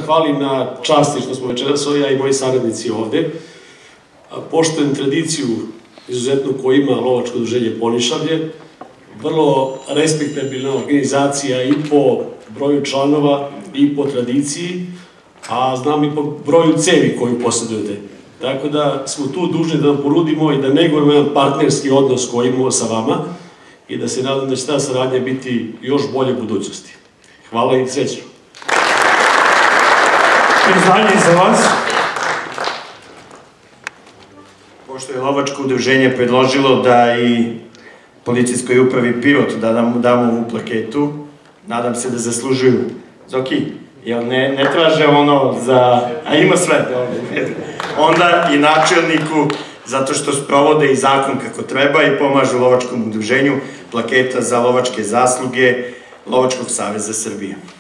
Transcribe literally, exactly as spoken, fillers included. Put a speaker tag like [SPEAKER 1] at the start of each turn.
[SPEAKER 1] zahvalim na časti što smo večeras ovdje, ja i moji saradnici ovde. Poštujem tradiciju izuzetno koju ima Lovačko udruženje Ponišavlje. Vrlo respektabilna organizacija i po broju članova i po tradiciji, a znam i po broju cevi koju posjedujete. Tako da smo tu dužni da vam porudimo i da negujemo jedan partnerski odnos koji imamo sa vama i da se nadam da će ta saradnja biti još bolje u budućnosti. Hvala i srećno.
[SPEAKER 2] Priznanje za vas.
[SPEAKER 3] Pošto je Lovačko udruženje predložilo da i policijskoj upravi Pirot da nam damo ovu plaketu, nadam se da zaslužuju. Zoki, jel ne traže ono za... a ima sve. Onda i načelniku, zato što sprovode i zakon kako treba i pomažu Lovačkom udruženju, plaketa za lovačke zasluge Lovačkog saveza Srbije.